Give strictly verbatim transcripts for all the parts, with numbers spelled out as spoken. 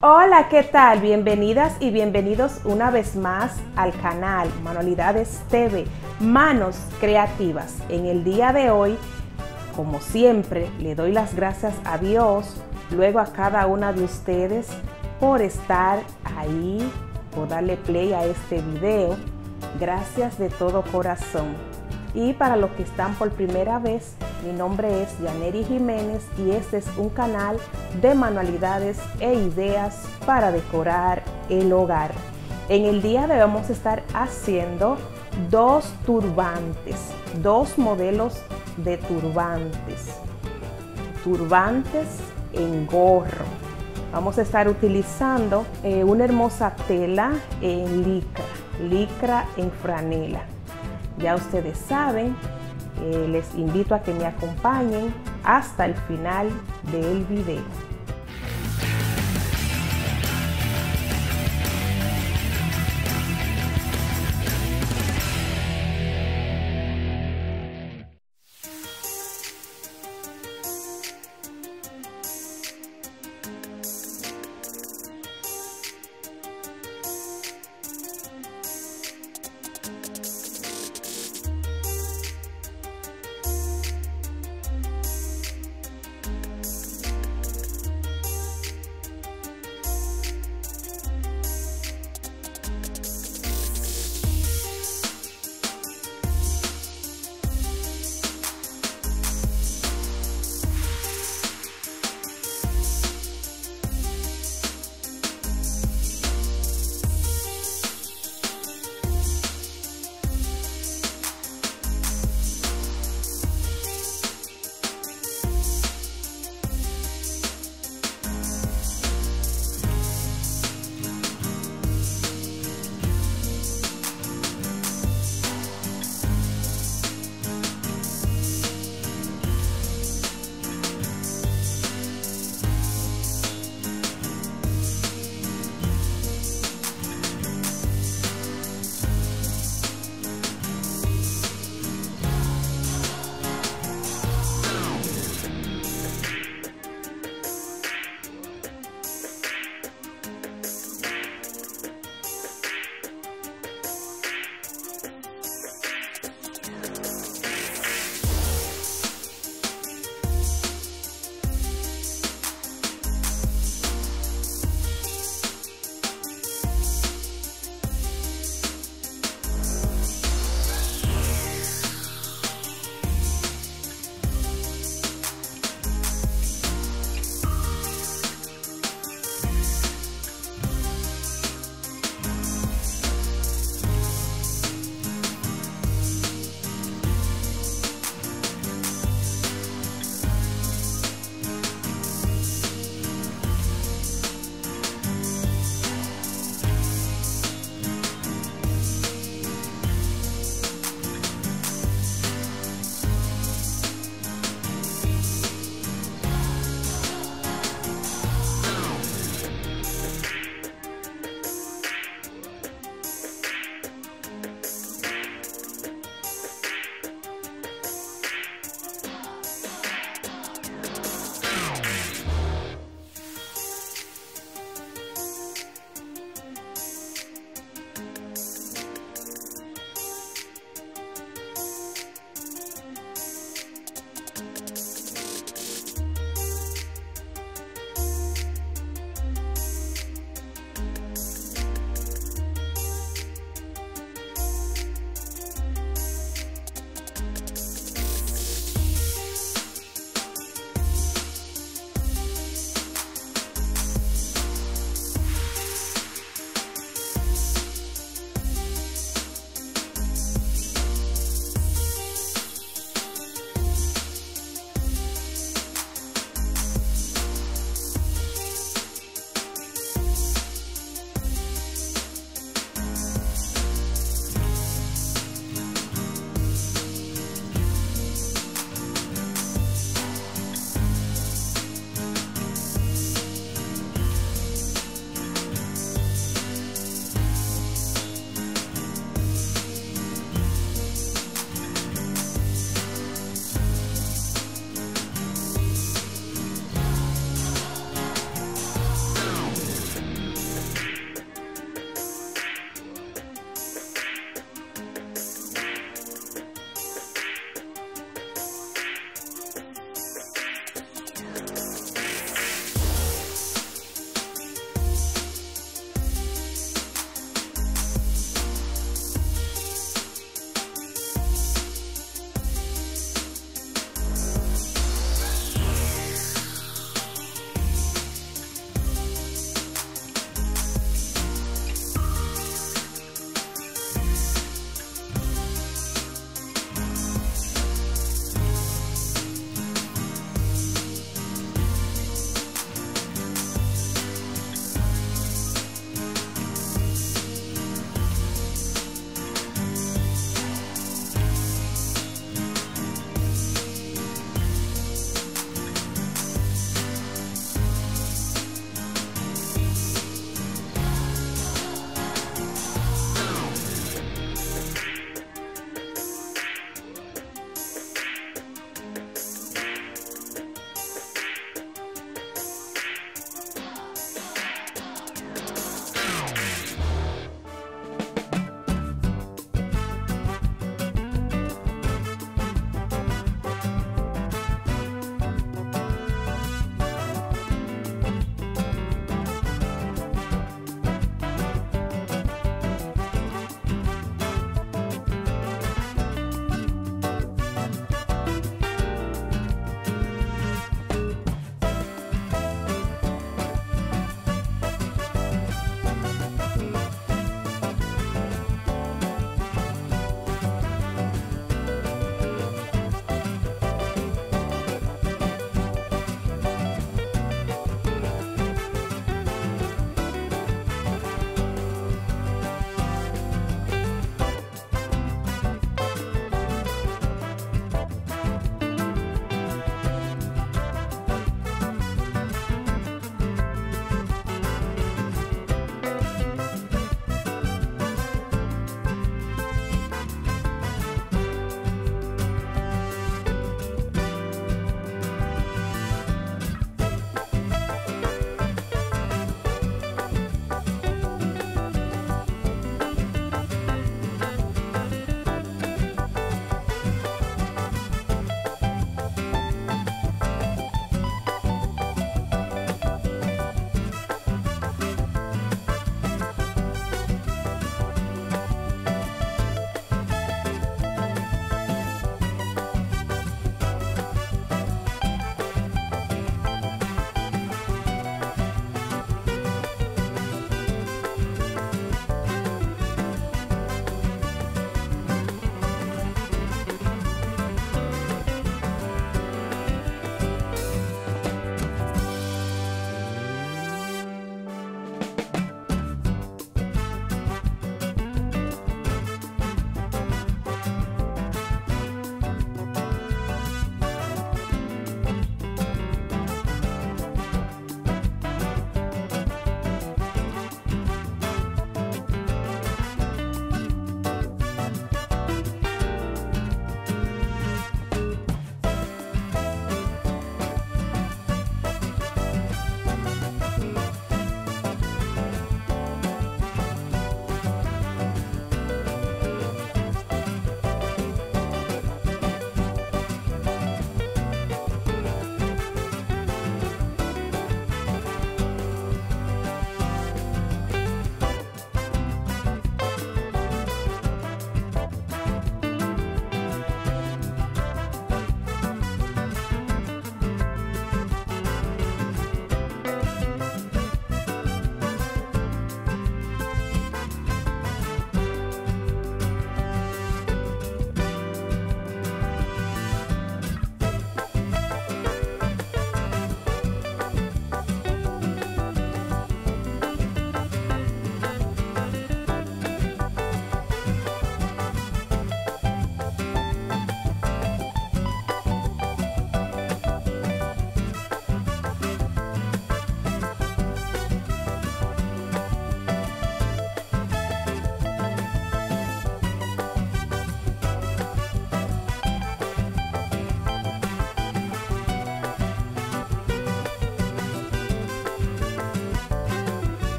Hola, ¿qué tal? Bienvenidas y bienvenidos una vez más al canal Manualidades T V, Manos Creativas. En el día de hoy, como siempre, le doy las gracias a Dios, luego a cada una de ustedes por estar ahí, por darle play a este video. Gracias de todo corazón. Y para los que están por primera vez, mi nombre es Yaneri Jiménez y este es un canal de manualidades e ideas para decorar el hogar. En el día de hoy vamos a estar haciendo dos turbantes, dos modelos de turbantes, turbantes en gorro. Vamos a estar utilizando eh, una hermosa tela en licra, licra en franela. Ya ustedes saben, eh, les invito a que me acompañen hasta el final del video.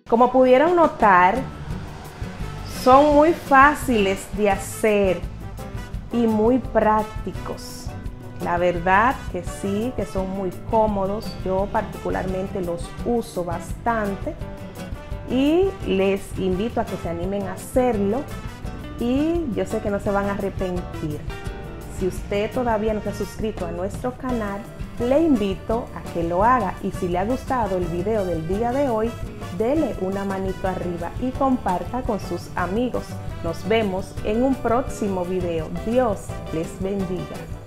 Como pudieron notar, son muy fáciles de hacer y muy prácticos. La verdad que sí, que son muy cómodos. Yo particularmente los uso bastante y les invito a que se animen a hacerlo y yo sé que no se van a arrepentir. Si usted todavía no se ha suscrito a nuestro canal, le invito a que lo haga y si le ha gustado el video del día de hoy, dele una manito arriba y comparta con sus amigos. Nos vemos en un próximo video. Dios les bendiga.